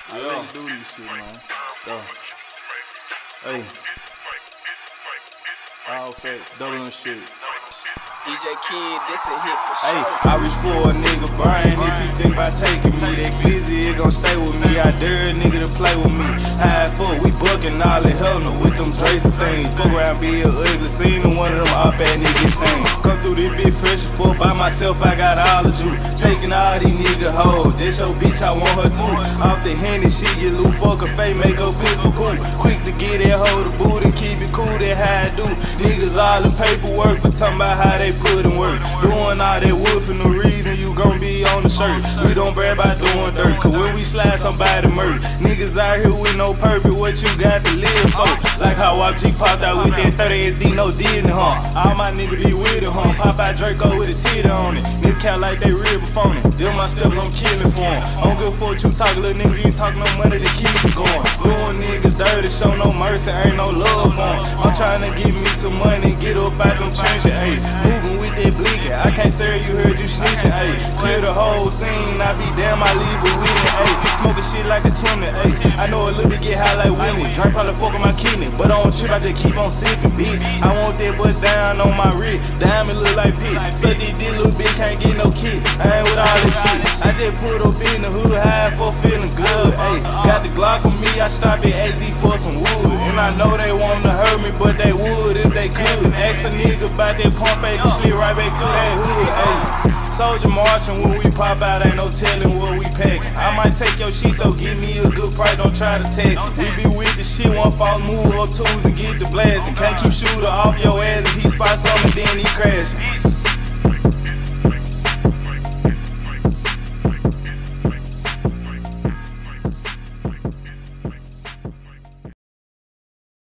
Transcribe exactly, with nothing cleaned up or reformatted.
I really do this shit, man. Yo. Hey. All facts, doubling shit. D J Kid, this a hit for Hey, sure. I reach for a nigga brain. If he think about taking me, that glizzy, it gon' stay with me. I dare a nigga to play with me. High fuck, we buckin' all the hell no with them Tracy things. Fuck around, be a ugly scene, and one of them all bad niggas sing. Come through this bitch fresh and fuck by myself, I got all of you. Taking all these nigga hoes, this your bitch, I want her too. Off the handy shit, you loot, fuck a fake, make her pussy poo. Quick to get that hoe to boot and keep it cool, that how I do. Niggas all in paperwork, but talking about how they put in work. Doing all that wood for no reason, you gon' be on the shirt. We don't brag about doing dirt, cause when we slide somebody murk. Niggas out here with no purpose, what you got to live for? Like how I G popped out with that thirty S D, no Disney, huh? All my niggas be with it, huh? Pop out Draco with a titty on it. Niggas count like they real before me. Them my steps, I'm killing for them. I don't give a fuck what you talk, little nigga, you ain't talking no money to keep it going. Doing niggas dirty, show no mercy, ain't no love for them. I'm trying to give me some money, get up out them trenches, ayy. Moving with that blinking, I can't say you heard you snitching, ayy. Clear the whole scene, I be damn, I leave it with it, ayy. Smoking shit like a chimney, ayy. I know a little bit get high like Winnie. Drink probably fuck with my kidney, but I don't trip, I just keep on sipping, bitch. I want that butt down on my wrist, diamond look like pit. So this this little bitch can't get no kick, I ain't with all that shit. I just put up in the hood, high for feeling good, ayy. Got the Glock on me, I stop at A Z for some wood. And I know they wanna hurt me, but they would if they could. Ask a nigga about that pump fake and slid right back through that hood, ayy. Soldier marching when we pop out, ain't no telling what we pack. I might take your shit, so give me a good price, don't try to text. We be with the shit, one false move up twos and get the blast. And can't keep shooter off your ass if he spots something, then he crash.